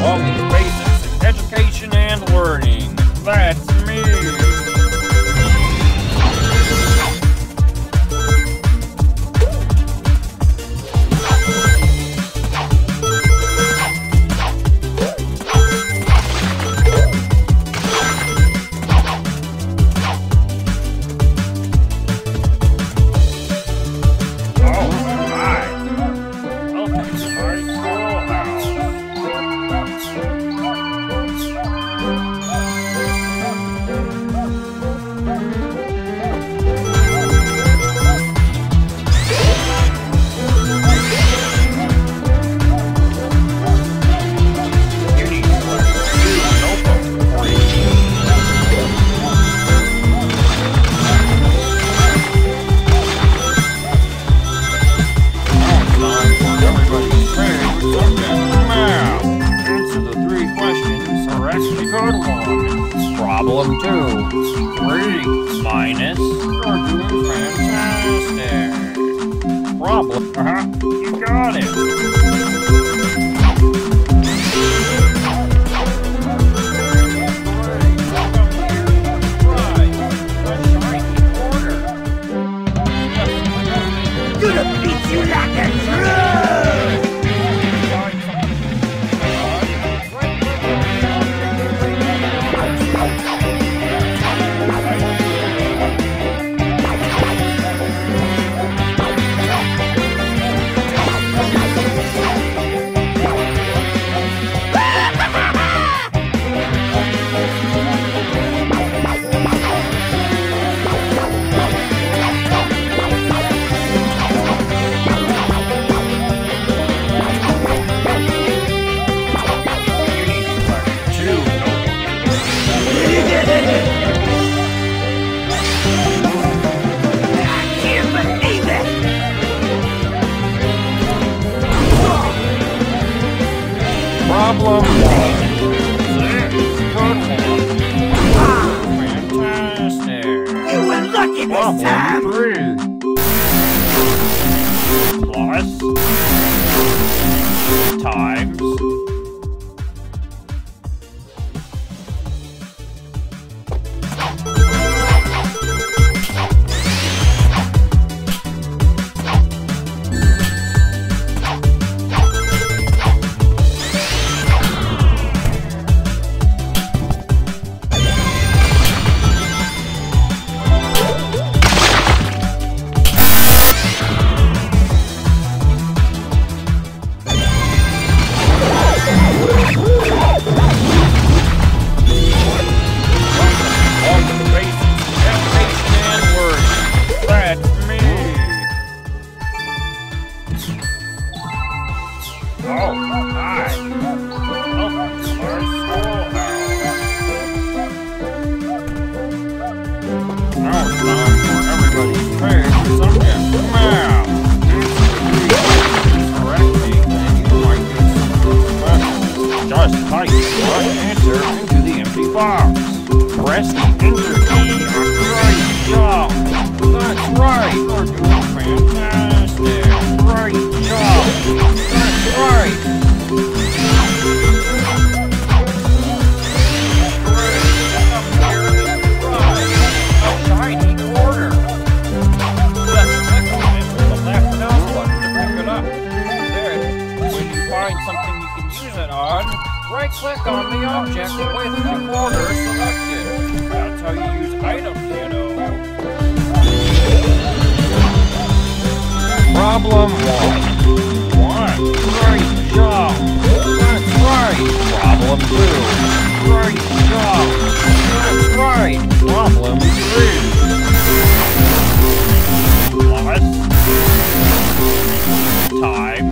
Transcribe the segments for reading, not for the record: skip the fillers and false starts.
Baldi, the basics in education and learning. That's me. Problem 2. 3 minus. You're doing fantastic. Problem. You got it. Problem 6. Fantastic. You were lucky this time. Problem 3. Plus. Times. Oh, hi. Welcome to our schoolhouse. Now it's time for everybody's favorite subject, math. Correctly, and you might get some questions. Just type the right answer into the empty box. Press the enter key on the right job. That's right. You're doing fantastic. Great job. That's right. A shiny quarter. Just click on it with the left mouse button to pick it up. Then, when you find something you can use it on, right-click on the object with the quarter selected. That's how you use items, you know. Problem 1. Great job. That's right. Problem 2. Great job. That's right. Problem 3. Plus. Time.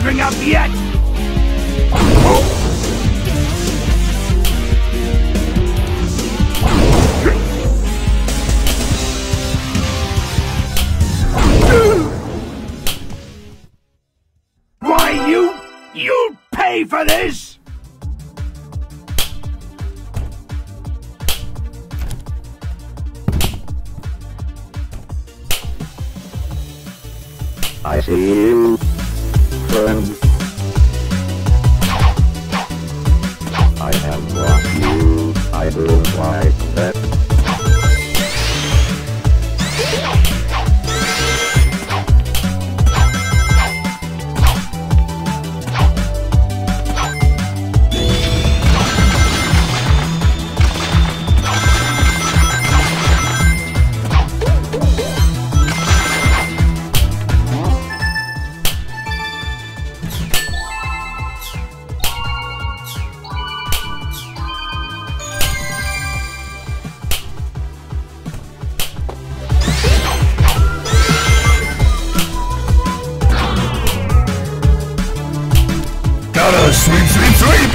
giving up yet? Why, you'll pay for this! I see you, friend. I have lost you. I don't like that. Gotta sweep, sweep, sweep!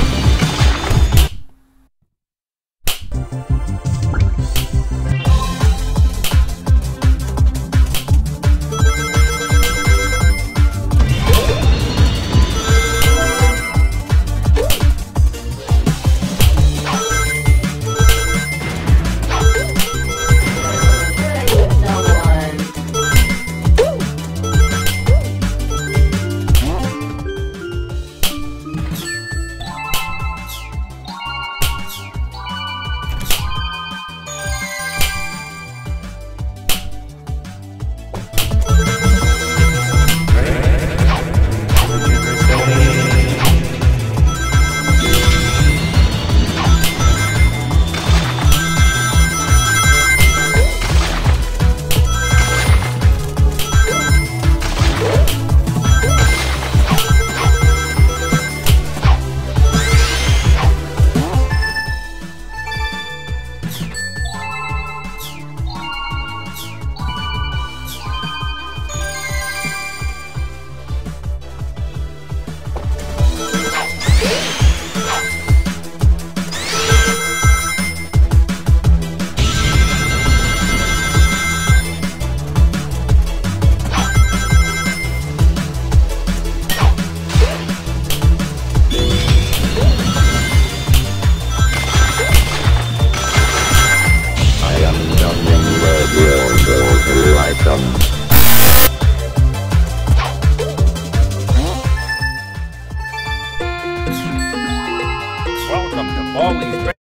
Welcome to Baldi's